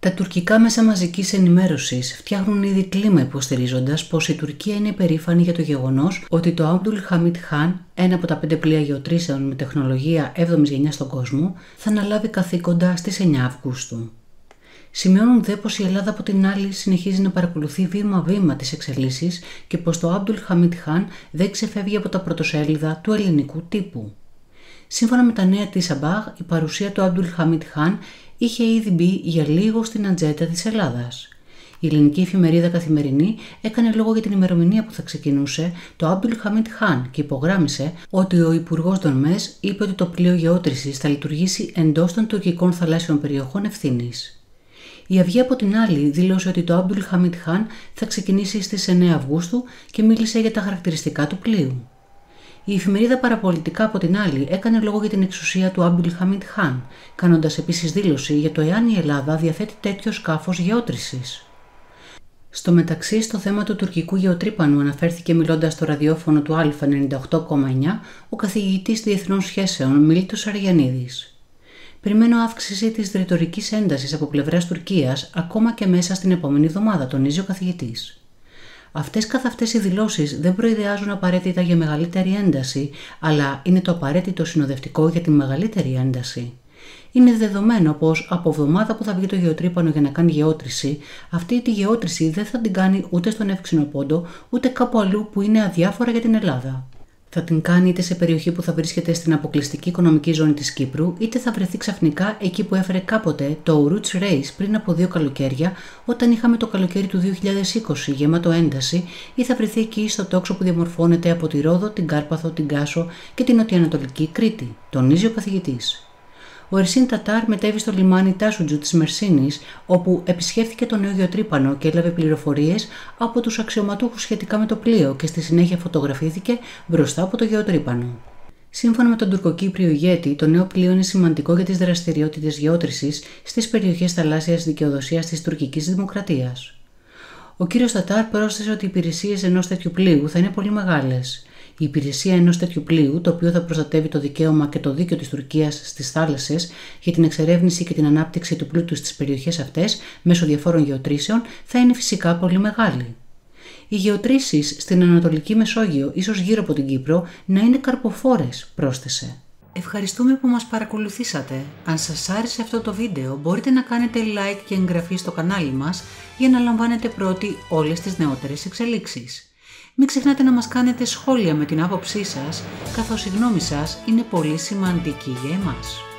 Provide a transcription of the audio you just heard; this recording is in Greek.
Τα τουρκικά μέσα μαζικής ενημέρωσης φτιάχνουν ήδη κλίμα υποστηρίζοντας πως η Τουρκία είναι υπερήφανη για το γεγονός ότι το Abdul Hamid Khan, ένα από τα 5 πλοία γεωτρήσεων με τεχνολογία 7ης γενιάς στον κόσμο, θα αναλάβει καθήκοντα στις 9 Αυγούστου. Σημειώνουν δε πως η Ελλάδα από την άλλη συνεχίζει να παρακολουθεί βήμα-βήμα τις εξελίξεις και πως το Abdul Hamid Khan δεν ξεφεύγει από τα πρωτοσέλιδα του ελληνικού τύπου. Σύμφωνα με τα νέα της Αμπάγ, η παρουσία του Abdul Hamid Khan είχε ήδη μπει για λίγο στην ατζέντα της Ελλάδας. Η ελληνική εφημερίδα Καθημερινή έκανε λόγο για την ημερομηνία που θα ξεκινούσε το Abdul Hamid Khan και υπογράμμισε ότι ο Υπουργός των ΜΕΣ είπε ότι το πλοίο γεώτρησης θα λειτουργήσει εντός των τουρκικών θαλάσσιων περιοχών ευθύνης. Η Αυγή από την άλλη δήλωσε ότι το Abdul Hamid Khan θα ξεκινήσει στις 9 Αυγούστου και μίλησε για τα χαρακτηριστικά του πλοίου. Η εφημερίδα Παραπολιτικά από την άλλη έκανε λόγο για την εξουσία του Abdul Hamid Khan, κάνοντας επίσης δήλωση για το εάν η Ελλάδα διαθέτει τέτοιο σκάφος γεώτρησης. Στο μεταξύ, στο θέμα του τουρκικού γεωτρύπανου αναφέρθηκε μιλώντας στο ραδιόφωνο του Α98,9 ο καθηγητής διεθνών σχέσεων Μίλτος Αργιανίδης. Περιμένω αύξηση της ρητορικής έντασης από πλευράς Τουρκίας ακόμα και μέσα στην επόμενη εβδομάδα, τονίζει ο καθηγητής. Αυτές καθ' αυτές οι δηλώσεις δεν προειδεάζουν απαραίτητα για μεγαλύτερη ένταση, αλλά είναι το απαραίτητο συνοδευτικό για τη μεγαλύτερη ένταση. Είναι δεδομένο πως από εβδομάδα που θα βγει το γεωτρύπανο για να κάνει γεώτρηση, αυτή τη γεώτρηση δεν θα την κάνει ούτε στον Εύξηνο Πόντο, ούτε κάπου αλλού που είναι αδιάφορα για την Ελλάδα. Θα την κάνει είτε σε περιοχή που θα βρίσκεται στην αποκλειστική οικονομική ζώνη της Κύπρου, είτε θα βρεθεί ξαφνικά εκεί που έφερε κάποτε το Roots Race πριν από 2 καλοκαίρια, όταν είχαμε το καλοκαίρι του 2020 γεμάτο ένταση, ή θα βρεθεί εκεί στο τόξο που διαμορφώνεται από τη Ρόδο, την Κάρπαθο, την Κάσο και την νοτιοανατολική Κρήτη, τονίζει ο καθηγητής. Ο Ερσίν Τατάρ μετέβη στο λιμάνι Τάσουτζου της Μερσίνης, όπου επισκέφθηκε το νέο γεωτρύπανο και έλαβε πληροφορίες από τους αξιωματούχους σχετικά με το πλοίο και στη συνέχεια φωτογραφήθηκε μπροστά από το γεωτρύπανο. Σύμφωνα με τον τουρκοκύπριο ηγέτη, το νέο πλοίο είναι σημαντικό για τις δραστηριότητες γεώτρησης στις περιοχές θαλάσσιας δικαιοδοσίας της τουρκικής δημοκρατίας. Ο κ. Τατάρ πρόσθεσε ότι οι υπηρεσίες ενός τέτοιου πλοίου θα είναι πολύ μεγάλες. Η υπηρεσία ενός τέτοιου πλοίου, το οποίο θα προστατεύει το δικαίωμα και το δίκαιο της Τουρκίας στις θάλασσες για την εξερεύνηση και την ανάπτυξη του πλούτου στις περιοχές αυτές μέσω διαφόρων γεωτρήσεων, θα είναι φυσικά πολύ μεγάλη. Οι γεωτρήσεις στην Ανατολική Μεσόγειο, ίσως γύρω από την Κύπρο, να είναι καρποφόρες, πρόσθεσε. Ευχαριστούμε που μας παρακολουθήσατε. Αν σας άρεσε αυτό το βίντεο, μπορείτε να κάνετε like και εγγραφή στο κανάλι μας για να λαμβάνετε πρώτοι όλες τις νεότερες εξελίξεις. Μην ξεχνάτε να μας κάνετε σχόλια με την άποψή σας, καθώς η γνώμη σας είναι πολύ σημαντική για εμάς.